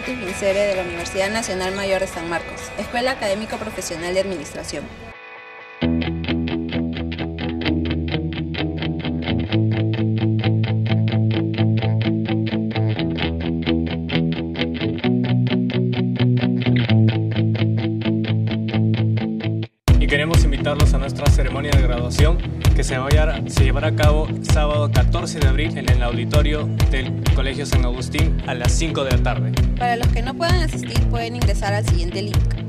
Beatriz Vincere de la Universidad Nacional Mayor de San Marcos, Escuela Académico Profesional de Administración. Y queremos invitarlos a nuestra ceremonia de graduación que se llevará a cabo sábado 14 de abril en el auditorio del Colegio San Agustín a las 5 de la tarde. Para los que no puedan asistir, pueden ingresar al siguiente link.